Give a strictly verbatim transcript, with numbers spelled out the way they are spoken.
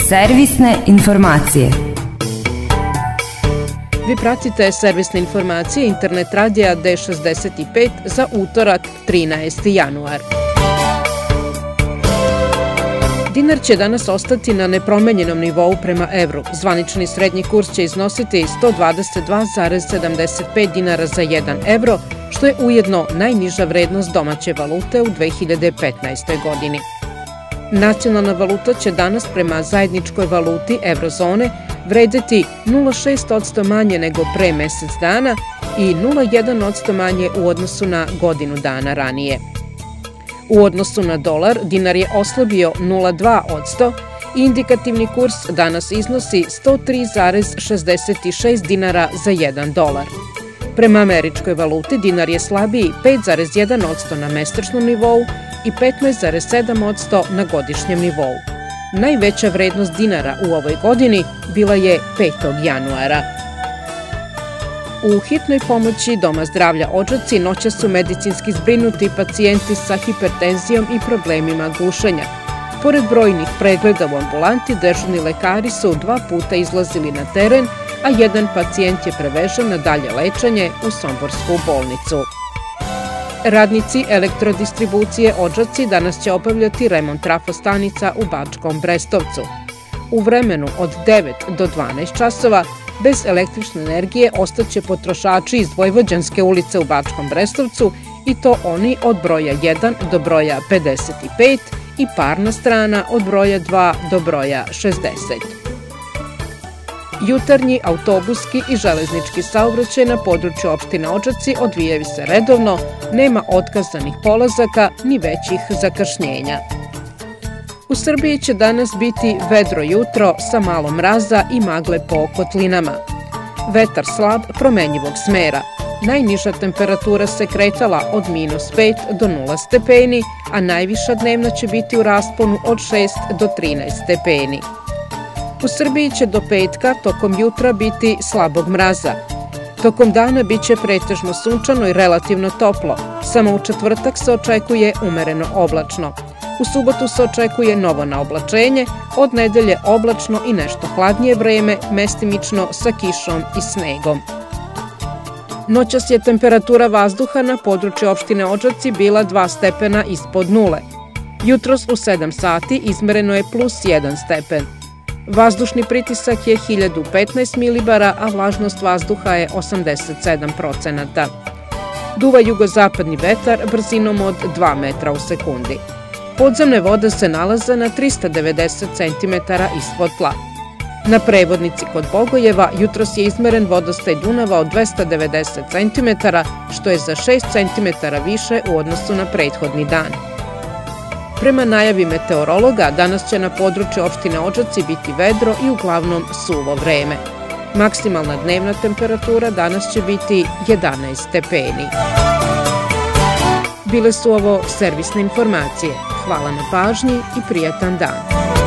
Servisne informacije. Vi pratite servisne informacije internet radija D šezdeset pet za utorak trinaesti januar. Dinar će danas ostati na nepromenjenom nivou prema evru. Zvanični srednji kurs će iznositi sto dvadeset dva zarez sedamdeset pet dinara za jedan evro, što je ujedno najniža vrednost domaće valute u dve hiljade petnaestoj. godini. Nacionalna valuta će danas prema zajedničkoj valuti eurozone vredeti nula zarez šest posto manje nego pre mesec dana i nula zarez jedan posto manje u odnosu na godinu dana ranije. U odnosu na dolar, dinar je oslabio nula zarez dva posto i indikativni kurs danas iznosi sto tri zarez šezdeset šest dinara za jedan dolar. Prema američkoj valuti dinar je slabiji pet zarez jedan posto na mesečnom nivou i petnaest zarez sedam posto na godišnjem nivou. Najveća vrednost dinara u ovoj godini bila je petog januara. U hitnoj pomoći Doma zdravlja Odžaci noćas su medicinski zbrinuti pacijenti sa hipertenzijom i problemima gušenja. Pored brojnih pregleda u ambulanti, dežurni lekari su dva puta izlazili na teren, a jedan pacijent je prevežen na dalje lečenje u somborsku bolnicu. Radnici elektrodistribucije Odžaci danas će obavljati remont trafostanica u Bačkom Brestovcu. U vremenu od devet do dvanaest časova bez električne energije ostaće potrošači iz Vojvođanske ulice u Bačkom Brestovcu i to oni od broja jedan do broja pedeset pet i parna strana od broja dva do broja šezdeset. Jutarnji, autobuski i železnički saobraćaj na području opštine Odžaci odvijaju se redovno, nema otkazanih polazaka ni većih zakašnjenja. U Srbiji će danas biti vedro jutro sa malo mraza i magle po kotlinama. Vetar slab promenjivog smera. Najniža temperatura se kretala od minus pet do nula stepeni, a najviša dnevna će biti u rasponu od šest do trinaest stepeni. U Srbiji će do petka tokom jutra biti slabog mraza. Tokom dana biće pretežno sunčano i relativno toplo. Samo u četvrtak se očekuje umereno oblačno. U subotu se očekuje novo naoblačenje, od nedelje oblačno i nešto hladnije vreme, mestimično sa kišom i snegom. Noćas je temperatura vazduha na području opštine Odžaci bila dva stepena ispod nule. Jutros u sedam sati izmereno je plus jedan stepen. Vazdušni pritisak je hiljadu petnaest milibara, a vlažnost vazduha je osamdeset sedam procenata. Duva jugozapadni vetar brzinom od dva metra u sekundi. Podzemne vode se nalaze na trista devedeset centimetara ispod tla. Na prevodnici kod Bogojeva jutros je izmeren vodostaj Dunava od dvesta devedeset centimetara, što je za šest centimetara više u odnosu na prethodni dan. Prema najavi meteorologa, danas će na području opštine Odžaci biti vedro i uglavnom suvo vreme. Maksimalna dnevna temperatura danas će biti jedanaest stepeni. Bile su ovo servisne informacije. Hvala na pažnji i prijatan dan.